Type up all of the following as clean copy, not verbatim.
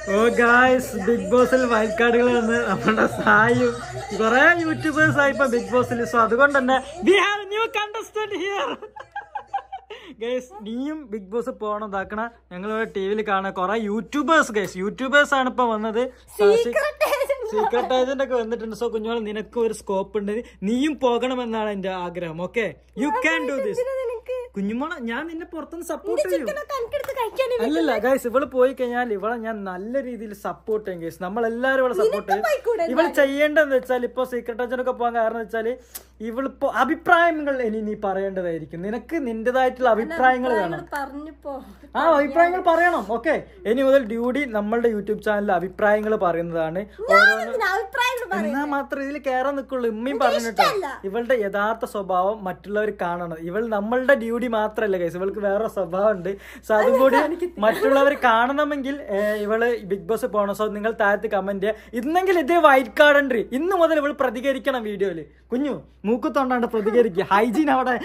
ഓ guys, big ബോസിൽ wild കാർഡുകൾ വന്ന് നമ്മുടെ സായും കുറെ യൂട്യൂബേഴ്സ് ആയി ഇപ്പൊ ബിഗ് ബോസിൽ. സോ അതുകൊണ്ട് തന്നെ we have new contestant here. Guys, നീയും ബിഗ് ബോസ് പോകണം ഇതാക്കണ. ഞങ്ങൾ ടിവിയിൽ കാണാൻ കുറെ യൂട്യൂബേഴ്സ് ഗൈസ്, യൂട്യൂബേഴ്സ് ആണ് ഇപ്പൊ വന്നത്. സീക്രട്ട് ഏജന്റ് ഒക്കെ വന്നിട്ടുണ്ട്. സോ കുഞ്ഞോളെ, നിനക്ക് ഒരു സ്കോപ്പ് ഉണ്ട്, നീയും പോകണമെന്നാണ് എന്റെ ആഗ്രഹം. Okay, you can do this. കുഞ്ഞുമോളെ, ഞാൻ നിന്നെ പുറത്തുനിന്ന് സപ്പോർട്ട് ചെയ്യും. അല്ലല്ല ഗൈസ്, ഇവള് പോയി കഴിഞ്ഞാൽ ഇവളെ ഞാൻ നല്ല രീതിയിൽ സപ്പോർട്ട് ചെയ്യും ഗൈസ്. നമ്മളെല്ലാരും ഇവളെ സപ്പോർട്ട് ചെയ്യും. ഇവള് ചെയ്യേണ്ടതെന്ന് വെച്ചാൽ, ഇപ്പൊ സീക്രട്ട് ഏജന്റൊക്കെ പോകാൻ കാരണം വെച്ചാൽ ഇവളിപ്പോ അഭിപ്രായങ്ങൾ ഇനി നീ പറയേണ്ടതായിരിക്കും. നിനക്ക് നിന്റേതായിട്ടുള്ള അഭിപ്രായങ്ങൾ വേണം. ആ അഭിപ്രായങ്ങൾ പറയണം. ഓക്കെ, ഇനി മുതൽ ഡ്യൂഡി നമ്മളുടെ യൂട്യൂബ് ചാനലിൽ അഭിപ്രായങ്ങൾ പറയുന്നതാണ്. എന്നാ മാത്രം ഇതിൽ കയറാൻ നിൽക്കുള്ളൂ. ഉമ്മയും പറഞ്ഞിട്ടോ, ഇവളുടെ യഥാർത്ഥ സ്വഭാവം മറ്റുള്ളവർ കാണണം. ഇവൾ നമ്മളുടെ ഡ്യൂഡി മാത്രല്ല ഗൈസ്, ഇവൾക്ക് വേറെ സ്വഭാവം ഉണ്ട്. സോ അതും കൂടി മറ്റുള്ളവർ കാണണമെങ്കിൽ ഇവള് ബിഗ് ബോസ് പോകണം. സോ നിങ്ങൾ താഴത്ത് കമന്റ് ചെയ്യുക. ഇന്നെങ്കിൽ ഇതേ വൈറ്റ് കാർഡ് ഉണ്ട്. ഇന്ന് മുതൽ ഇവൾ പ്രതികരിക്കണം വീഡിയോയില്. കുഞ്ഞു മൂക്കുത്തോണ്ടാണ്ട് പ്രതികരിക്കുക. ഹൈജീൻ അവിടെ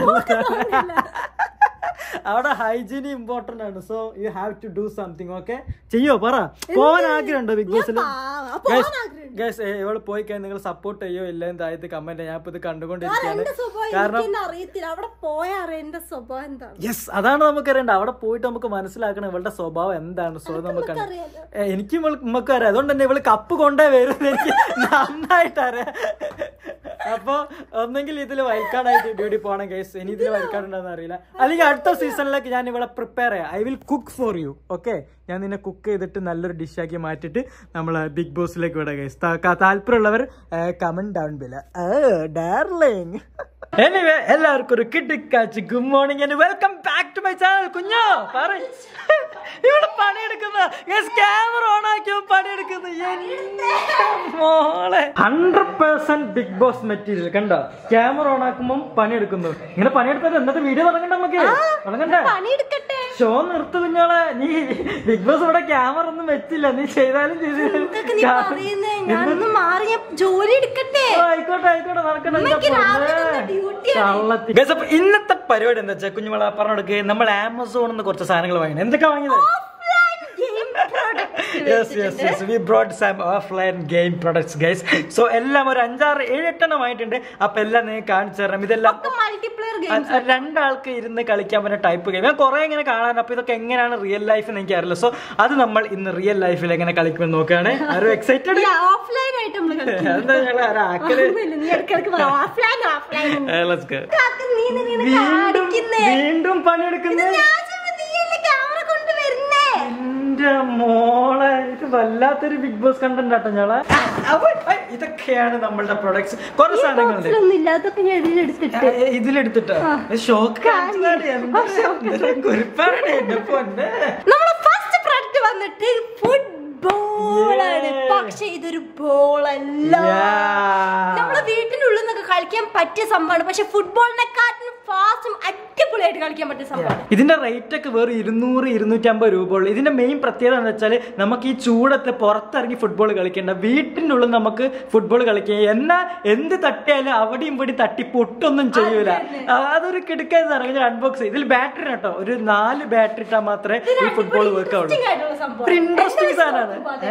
അവിടെ ഹൈജീൻ ഇമ്പോർട്ടന്റ് ആണ്. So you have to do something. Okay, ചെയ്യോ? പറ. പോവാൻ ആഗ്രഹമുണ്ടോ ബിഗ് ബോസിൽ? ഗൈസ്, ഇവള് പോയി കഴിഞ്ഞാൽ നിങ്ങൾ സപ്പോർട്ട് ചെയ്യോ ഇല്ല എന്തായത് കമന്റ്. ഞാൻ ഇപ്പൊ ഇത് കണ്ടുകൊണ്ടിരിക്കുകയാണ്. കാരണം യെസ്, അതാണ് നമുക്ക് അറിയേണ്ടത്. അവിടെ പോയിട്ട് നമുക്ക് മനസ്സിലാക്കണം ഇവളുടെ സ്വഭാവം എന്താണ്. സോ നമുക്ക് എനിക്കും നമുക്ക് അറിയാം. അതുകൊണ്ട് തന്നെ ഇവള് കപ്പ് കൊണ്ടേ വരും എനിക്ക് നന്നായിട്ട് അറിയാം. അപ്പൊ ഒന്നെങ്കിൽ ഇതിൽ വൈൽഡ് കാർഡ് ആയിട്ട് ഡ്യൂട്ടി പോകണം ഗൈസ്. ഇനി ഇതിൽ വൈൽഡ് കാർഡ് ഉണ്ടെന്ന് അറിയില്ല. അല്ലെങ്കിൽ അടുത്ത സീസണിലേക്ക് ഞാൻ ഇവിടെ പ്രിപ്പയർ ചെയ്യാം. I will cook for you. Okay, ഞാൻ നിന്നെ കുക്ക് ചെയ്തിട്ട് നല്ലൊരു ഡിഷാക്കി മാറ്റിട്ട് നമ്മള് ബിഗ് ബോസിലേക്ക് വിടാം ഗൈസ്. താല്പര്യമുള്ളവർ comment down below. Darling. Anyway, എല്ലാവർക്കും ഒരു കിട്ടിക്കാച്ച് good morning and welcome back to my channel. കുഞ്ഞോ പറ, ഇവിടെ പണിയെടുക്കുന്ന ക്യാമറ ഓൺ ആക്കിയോ പണിയെടുക്കുന്ന മോളെ 100% ബിഗ് ബോസ് മെറ്റീരിയൽ. കണ്ടോ, ക്യാമറ ഓൺ ആക്കുമ്പോൾ പണിയെടുക്കുന്നു. ഇങ്ങനെ പണിയെടുത്തത് എന്നിട്ട് വീഡിയോ തുടങ്ങണ്ട. നമുക്ക് തുടങ്ങണ്ടേ? ഷോ നിർത്തു കുഞ്ഞോളെ. നീ ബിഗ് ബോസ് ഇവിടെ ക്യാമറ ഒന്നും വെച്ചില്ല. നീ ചെയ്താലും ആയിക്കോട്ടെ നടക്കണ്ട. ഇന്നത്തെ പരിപാടി എന്താ വെച്ചാൽ കുഞ്ഞുമള പറഞ്ഞു കൊടുക്കുക. നമ്മൾ ആമസോണിൽ നിന്ന് കുറച്ച് സാധനങ്ങൾ വാങ്ങി. എന്തൊക്കെ വാങ്ങിയത്? Yes, we brought some offline game products guys. So എല്ലാം ഒരു 5-6-7 ആയിട്ടുണ്ട്. അപ്പൊ എല്ലാം നിങ്ങൾ കാണിച്ചു തരാം. ഇതെല്ലാം രണ്ടാൾക്ക് ഇരുന്ന് കളിക്കാൻ പറ്റുന്ന ടൈപ്പ് ഗെയിം. ഞാൻ കുറെ ഇങ്ങനെ കാണാൻ. അപ്പൊ ഇതൊക്കെ എങ്ങനെയാണ് റിയൽ ലൈഫ് എന്ന് എനിക്കറിയില്ല. സോ അത് നമ്മൾ ഇന്ന് റിയൽ ലൈഫിൽ എങ്ങനെ കളിക്കുമെന്ന് നോക്കുകയാണ്. ആരും എക്സൈറ്റഡ്? വീണ്ടും പണിയെടുക്കുന്നു. മോളെ, ഇത് വല്ലാത്തൊരു ബിഗ് ബോസ് കണ്ടന്റ് ആട്ടോ ഞങ്ങളെ. ഇതൊക്കെയാണ് നമ്മളുടെ പ്രൊഡക്ട്സ്. കുറെ സാധനങ്ങളുണ്ട് ഇതിലെടുത്തിട്ടോ. ഷോക്ക് കുറിപ്പാണ് എന്റെ പൊന്നെ. നമ്മുടെ ഫസ്റ്റ് പ്രൊഡക്റ്റ് വന്നിട്ട് ഫുട്ബോളാണ്. പക്ഷെ ഇതൊരു ബോളല്ല. നമ്മുടെ വീട്ടിനുള്ളിൽ നിന്നൊക്കെ കളിക്കാൻ പറ്റിയ സംഭവമാണ്. പക്ഷെ ഫുട്ബോളിനെക്കാട്ടും ഫാസ്റ്റും അടിപൊളിയായിട്ട് കളിക്കാൻ പറ്റിയ സംഭവമാണ്. ഇതിന്റെ റേറ്റ് ഒക്കെ വേറെ 200-250 രൂപ ഉള്ളു. ഇതിന്റെ മെയിൻ പ്രത്യേകത എന്ന് വെച്ചാൽ നമുക്ക് ഈ ചൂടത്ത് പുറത്തിറങ്ങി ഫുട്ബോൾ കളിക്കേണ്ട. വീട്ടിനുള്ളിൽ നമുക്ക് ഫുട്ബോൾ കളിക്കാം. എന്നാ എന്ത് തട്ടിയാലും അവിടെയും ഇവിടെ തട്ടി പൊട്ടൊന്നും ചെയ്യൂല. അതൊരു കിടക്കാൻ സാധനം. അൺബോക്സ്. ഇതിൽ ബാറ്ററി കേട്ടോ, ഒരു 4 ബാറ്ററി ഇട്ടാൽ മാത്രമേ ഈ ഫുട്ബോൾ വർക്ക് ആവുള്ളൂ. ഇൻട്രസ്റ്റിംഗ് സാധനമാണ്.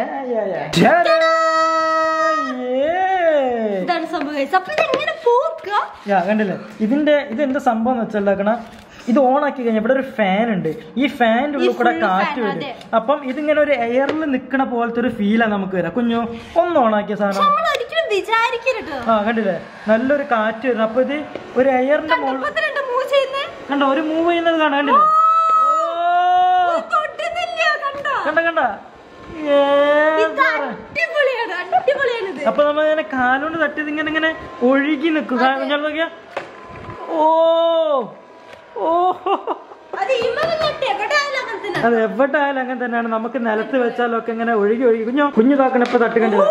കണ്ടില്ലേ? ഇതെന്താ സംഭവം എന്ന് വെച്ചാൽ, ഇത് ഓൺ ആക്കി കഴിഞ്ഞാൽ ഇവിടെ ഒരു ഫാൻ ഉണ്ട്. ഈ ഫാനിന്റെ ഉള്ളിൽ കൂടെ കാറ്റ് വരും. അപ്പം ഇതിങ്ങനെ ഒരു എയറിൽ നിൽക്കണ പോലത്തെ ഒരു ഫീലാണ് നമുക്ക് വരാം. കുഞ്ഞു ഒന്ന് ഓൺ ആക്കിയ സാധനം. കണ്ടില്ലേ? നല്ലൊരു കാറ്റ് വരും. അപ്പൊ ഇത് ഒരു എയറിന്റെ കണ്ടോ, ഒരു മൂവ് ചെയ്യുന്നത് കാണാൻ. കണ്ടില്ലേ? കണ്ട അപ്പൊ നമ്മൾ ഇങ്ങനെ കാലുകൊണ്ട് തട്ടിയത് ഇങ്ങനെ ഒഴുകി നിൽക്കും. അത് എവിടെയായാലും അങ്ങനെ തന്നെയാണ്. നമുക്ക് നിലത്ത് വെച്ചാലൊക്കെ ഇങ്ങനെ ഒഴുകി കുഞ്ഞു കാക്കണ ഇപ്പൊ തട്ടുകണ്ടത്.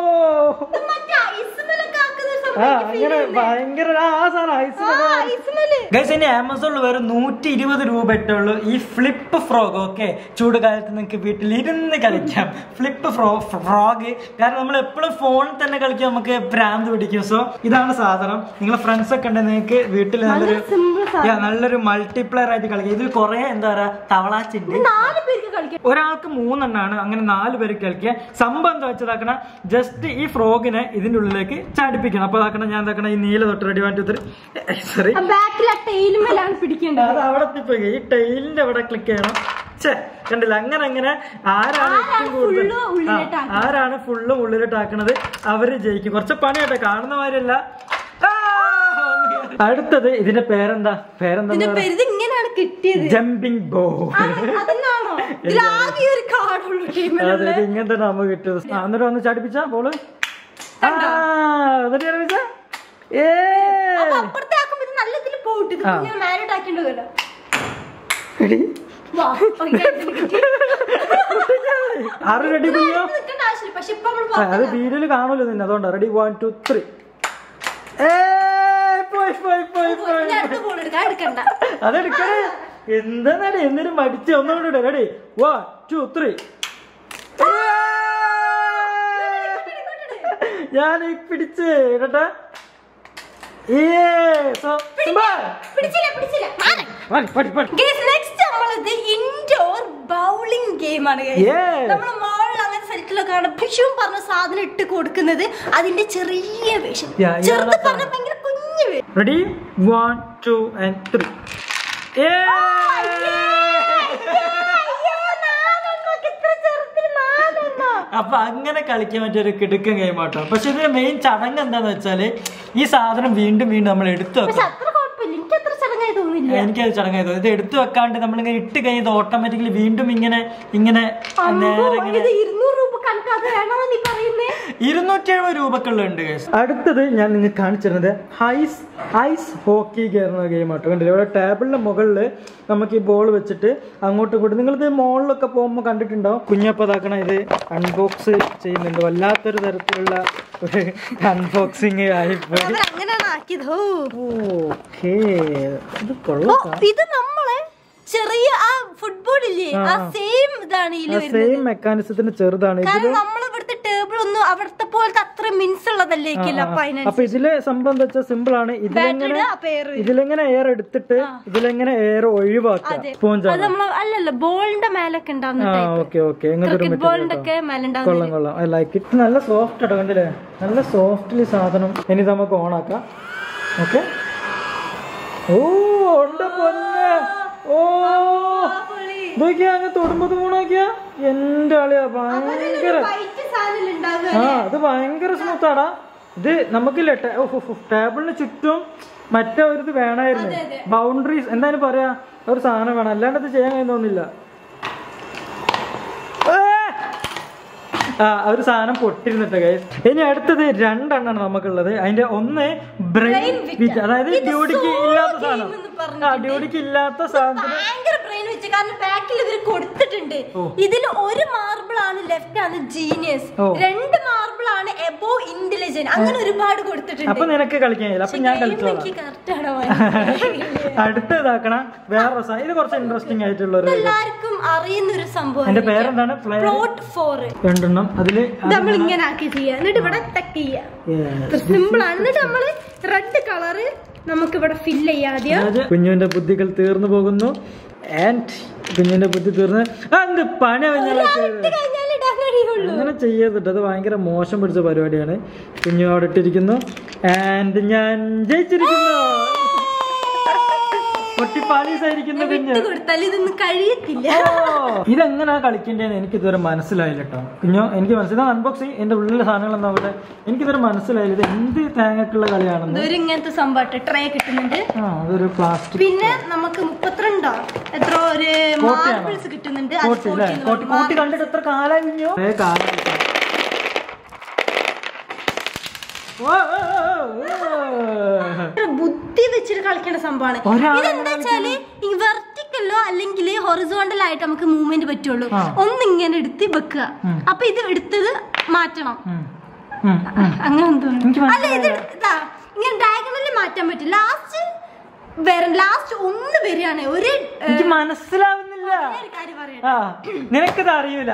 അങ്ങനെ ഭയങ്കര ആ സാധനം ഗൈസ് ഇനി ആമസോണിൽ വേറെ 120 രൂപ ഇട്ടുള്ളൂ ഈ ഫ്ലിപ്പ് ഫ്രോഗ്. ഓക്കെ, ചൂട് കാലത്ത് നിങ്ങൾക്ക് വീട്ടിൽ ഇരുന്ന് കളിക്കാം ഫ്ലിപ്പ് ഫ്രോഗ്. കാരണം നമ്മൾ എപ്പോഴും ഫോണിൽ തന്നെ കളിക്കാൻ നമുക്ക് ഭ്രാന്ത് പിടിക്കും. സോ ഇതാണ് സാധനം. നിങ്ങളെ ഫ്രണ്ട്സ് ഒക്കെ ഉണ്ടെങ്കിൽ നിങ്ങൾക്ക് വീട്ടിൽ നല്ലൊരു മൾട്ടിപ്ലെയർ ആയിട്ട് കളിക്കാം. ഇതിൽ കുറെ എന്താ പറയാ തവളാച്ചുണ്ട്. ഒരാൾക്ക് 3 എണ്ണാണ്, അങ്ങനെ 4 പേർക്ക് കളിക്കുക. സംഭവം എന്താ വെച്ചതാക്കണ, ജസ്റ്റ് ഈ ഫ്രോഗിനെ ഇതിന്റെ ഉള്ളിലേക്ക് ചാടിപ്പിക്കണം. അപ്പൊ അതാക്കണം ഞാൻ എന്താക്കണം, ഈ നീല തൊട്ട് റെഡി 1 2 3 സോറി അത് അവിടെ എത്തിപ്പോയി. ഈ ടൈലിന്റെ അവിടെ ക്ലിക്ക് ചെയ്യണം. കണ്ടില്ല, അങ്ങനെ ആരാണ് ഏറ്റവും കൂടുതൽ ആരാണ് ഫുള്ളും ഉള്ളിലോട്ടാക്കണത് അവര് ജയിക്കും. കുറച്ച് പണിയാട്ടെ, കാണുന്ന മാതിരിയല്ല. അടുത്തത് ഇതിന്റെ പേരെന്താ ജമ്പിങ് ബോ. ഇങ്ങനത്തെ നമ്മ കിട്ടിയത്. എന്നിട്ട് വന്ന് ചാടിപ്പിച്ച ബോള് ചാടിപ്പിച്ച ആറ് റെഡി കുഞ്ഞോ? അത് വീഡിയോയില് കാണൂല്ലോ നിന്നെ, അതുകൊണ്ടാ. റെഡി 1 2 3 അതെടുക്കണേ. എന്താ എന്തിനും മടിച്ച് ഒന്നുകൂടെ. റെഡി 1 2 3 ഞാൻ പിടിച്ച് കേട്ടാ. ഇൻഡോർ ബൗളിംഗ് ഗെയിം ആണ്. നമ്മള് മോളിൽ അങ്ങനെ സെറ്റിലൊക്കെ ഭിക്ഷവും പറഞ്ഞ സാധനം ഇട്ട് കൊടുക്കുന്നത് അതിന്റെ ചെറിയ വേഷം. ചെറുത് പറഞ്ഞ ഭയങ്കര കുഞ്ഞു വേഷം. റെഡി 1 2 and 3 അപ്പൊ അങ്ങനെ കളിക്കാൻ പറ്റിയ ഒരു കിടുക്കൻ ഗെയിം ആട്ടോ. പക്ഷെ ഇതിന്റെ മെയിൻ ചടങ്ങ് എന്താന്ന് വെച്ചാല് ഈ സാധനം വീണ്ടും നമ്മൾ എടുത്തു വെക്കാം. എനിക്കത് ചടങ്ങായി തോന്നി. ഇത് എടുത്തു വെക്കാണ്ട് നമ്മളിങ്ങനെ ഇട്ട് കഴിഞ്ഞത് ഓട്ടോമാറ്റിക്കലി വീണ്ടും ഇങ്ങനെ നേരെ 270 രൂപക്കുള്ളുണ്ട്. അടുത്തത് ഞാൻ നിങ്ങൾക്ക് കാണിച്ചിരുന്നത് ഐസ് ഹോക്കി കയറുന്ന ഗെയിം ആട്ടോ. കണ്ടില്ല, ഇവിടെ ടേബിളിന്റെ മുകളിൽ നമുക്ക് ഈ ബോൾ വെച്ചിട്ട് അങ്ങോട്ടും ഇങ്ങോട്ടും, നിങ്ങളിത് മോളിലൊക്കെ പോകുമ്പോൾ കണ്ടിട്ടുണ്ടാവും. കുഞ്ഞപ്പതാക്കണ ഇത് അൺബോക്സ് ചെയ്യുന്നുണ്ട്. വല്ലാത്തൊരു തരത്തിലുള്ള ഒരു അൺബോക്സിങ് ആയിപ്പോയി. ഇത് നമ്മളെ ചെറിയ ആ ഫുട്ബോൾ ഇല്ലേ, ആ സെയിം ഇതാണ്. സെയിം മെക്കാനിസത്തിന് ചെറുതാണ്. നമ്മൾ ഇവിടുത്തെ ടേബിൾ ഒന്നും അവിടുത്തെ പോലത്തെ അത്ര മിൻസ് ഉള്ളതല്ലേ. അപ്പൊ ഇതിലെ സംഭവം എന്താ വെച്ചാൽ സിമ്പിൾ ആണ്. ഇതിലെങ്ങനെ എയർ എടുത്തിട്ട് ഇതിലെങ്ങനെ എയർ ഒഴിവാക്കാം. അല്ലല്ലോ ബോളിന്റെ മേലൊക്കെ കൊള്ളാം. I like it. നല്ല സോഫ്റ്റ് ആട്ടോ, കണ്ടില്ലേ, നല്ല സോഫ്റ്റ്ലി സാധനം. ഇനി നമുക്ക് ഓൺ ആക്കാം. ഓക്കെ. ഓ ഉണ്ട് പൊന്നെ. ഓ നോക്കിയാ, അങ്ങ് തൊടുമ്പോ ഓണാക്കിയാ എന്റെ ആളിയാ ഭയങ്കര. അത് ഭയങ്കര സ്മൂത്താടാ. ഇത് നമുക്കില്ല ടേബിളിന് ചുറ്റും മറ്റേ ഒരു ഇത് വേണമായിരുന്നു. ബൗണ്ടറീസ് എന്തായാലും പറയാ, ഒരു സാധനം വേണം, അല്ലാണ്ട് ഇത് ചെയ്യാൻ കഴിയുന്നില്ല. ഒരു സാധനം പൊട്ടിരുന്നിട്ട് ഗൈസ്. ഇനി അടുത്തത് 2 എണ്ണമാണ് നമുക്കുള്ളത്. അതിന്റെ ഒന്ന് ബ്രെയിൻ വിറ്റ്, അതായത് ഡ്യൂട്ടിക്ക് ഇല്ലാത്ത സാധനം. ഡ്യൂട്ടിക്ക് ഇല്ലാത്ത സാധനം കൊടുത്തിട്ടുണ്ട്. ഇതിൽ ഒരു മാർബിൾ ആണ് ലെഫ്റ്റ് ആണ് ജീനിയസ്, 2 മാർബിൾ ആണ് എബോ ഇന്റലിജന്റ്, അങ്ങനെ ഒരുപാട് കൊടുത്തിട്ടുണ്ട്. അപ്പൊ നിനക്ക് കളിക്കാൻ, അപ്പൊ ഞാൻ കളിച്ചോളാം. അടുത്ത ഇതാക്കണ വേറെ സാധനം. ഇത് കുറച്ച് ഇൻട്രസ്റ്റിംഗ് ആയിട്ടുള്ള എല്ലാവർക്കും അറിയുന്ന ഒരു സംഭവം. എന്റെ പേരെന്താണ്? പ്ലോട്ട് 4. 2 എണ്ണം അതില് നമ്മൾ ഇങ്ങനെ ആക്കി ചെയ്യാം. എന്നിട്ട് ഇവിടെ ടക്ക് ചെയ്യാം. സിമ്പിൾ ആണ്. എന്നിട്ട് നമ്മള് റെഡ് കളറ് നമുക്ക് ഇവിടെ ഫില്ല് ചെയ്യാതെ. കുഞ്ഞുവിന്റെ ബുദ്ധികൾ തീർന്നു പോകുന്നു. കുഞ്ഞിന്റെ ബുദ്ധി തീർന്ന് എന്ത് പണി അങ്ങനെ ചെയ്യരുത്. അത് ഭയങ്കര മോശം പിടിച്ച പരിപാടിയാണ്. കുഞ്ഞു അവിടെ ഇട്ടിരിക്കുന്നു. ആൻഡ് ഞാൻ ജയിച്ചിരിക്കുന്നു. ഇതെങ്ങനെയാ കളിക്കേണ്ടതെന്ന് എനിക്ക് ഇതുവരെ മനസ്സിലായില്ല കേട്ടോ. കുഞ്ഞോ, എനിക്ക് മനസ്സിലായി അൺബോക്സിങ് എന്റെ ഉള്ളിലെ സാധനങ്ങൾ എന്താ അവിടെ എനിക്കിതുവരെ മനസ്സിലായില്ല. ഇത് എന്ത് തേങ്ങക്കുള്ള കളിയാണെന്ന്. ഇങ്ങനത്തെ സംഭവം ട്രേ കിട്ടുന്നുണ്ട്. അതൊരു പ്ലാസ്റ്റിക്. പിന്നെ നമുക്ക് 32 എത്ര ഒരു മാർബിൾസ് കിട്ടുന്നുണ്ട്. കോട്ടി കണ്ടിട്ട് എത്ര കാലം കുഞ്ഞോ? ബുദ്ധി വെച്ചിട്ട് കളിക്കേണ്ട സംഭവമാണ്. ഇതെന്താ വെച്ചാല് ഈ വെർട്ടിക്കലോ അല്ലെങ്കിൽ ഹൊറിസോണ്ടൽ ആയിട്ട് നമുക്ക് മൂവ്മെന്റ് പറ്റുള്ളൂ. ഒന്നിങ്ങനെ എടുത്ത് വെക്കുക. അപ്പൊ ഇത് എടുത്തത് മാറ്റണം. അങ്ങനെ എന്തോ അല്ല, ഇത് ഇങ്ങനെ ഡയഗണലി മാറ്റാൻ പറ്റും. ലാസ്റ്റ് ലാസ്റ്റ് ഒന്ന് വരികയാണ് ഒരു എനിക്ക് മനസ്സിലാവുന്നില്ല. നിനക്കത് അറിയൂല.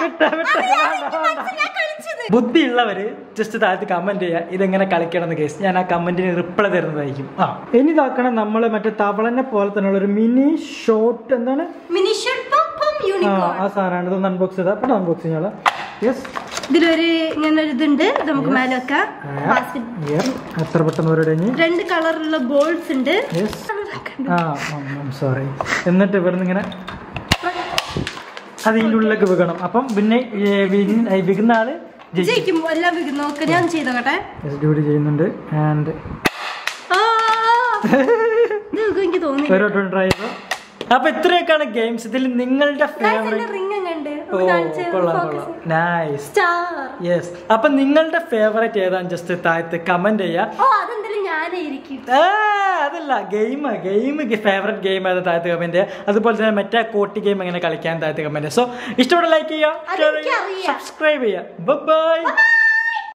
ബുദ്ധിയുള്ളവര് ജസ്റ്റ് താഴത്ത് കമന്റ് ചെയ്യാ ഇതെങ്ങനെ കളിക്കണം എന്ന് കേസ്. ഞാൻ ആ കമന്റിന് റിപ്ലൈ തരുന്നതായിരിക്കും. ഇനി ഇതാക്കണം നമ്മള് മറ്റേ തവളനെ പോലെ തന്നെയുള്ള ഒരു മിനി ഷോട്ട്. എന്താണ് മിനി ഷോട്ട്? ആ സാധനമാണ്. ഇതൊന്ന് അൺബോക്സ് ചെയ്താ പെട്ടെന്ന് അൺബോക്സ് ചെയ്യാനുള്ള. യെസ്, ഇതിലൊരു ഇങ്ങനെ ഒരു ഇതുണ്ട്, നമുക്ക് മേലെ വെക്കാം. എത്ര പെട്ടെന്ന് ഒരു 2 കളറുള്ള ബോൾസ് ഉണ്ട്. സോറി. എന്നിട്ട് ഇവിടുന്ന് ഇങ്ങനെ അതിൻ്റെ ഉള്ളിലേക്ക് വീകണം. അപ്പം പിന്നെ വികുന്ന ആള് ജയിക്കും. എല്ലാം നോക്കാം, ഞാൻ ചെയ്തോട്ടെ. ഡ്യൂട്ടി ചെയ്യുന്നുണ്ട്. ആൻഡ് എനിക്ക് തോന്നി ട്രൈ ചെയ്തോ. അപ്പൊ ഇത്രയൊക്കെയാണ് ഗെയിംസ്. ഇതിൽ നിങ്ങളുടെ ഫേവറേറ്റ്. യെസ്, അപ്പൊ നിങ്ങളുടെ ഫേവറേറ്റ് ഏതാണ് ജസ്റ്റ് താഴത്ത് കമന്റ് ചെയ്യാ. അതല്ല, ഗെയിം ഫേവറേറ്റ് ഗെയിം ഏതാ താഴത്ത് കമന്റ് ചെയ്യാം. അതുപോലെ തന്നെ മറ്റേ കോട്ടി ഗെയിം എങ്ങനെ കളിക്കാൻ താഴത്ത് കമന്റ് ചെയ്യാം. സോ ഇഷ്ടപ്പെട്ട ലൈക്ക് ചെയ്യാം, സബ്സ്ക്രൈബ് ചെയ്യാം. ബൈ.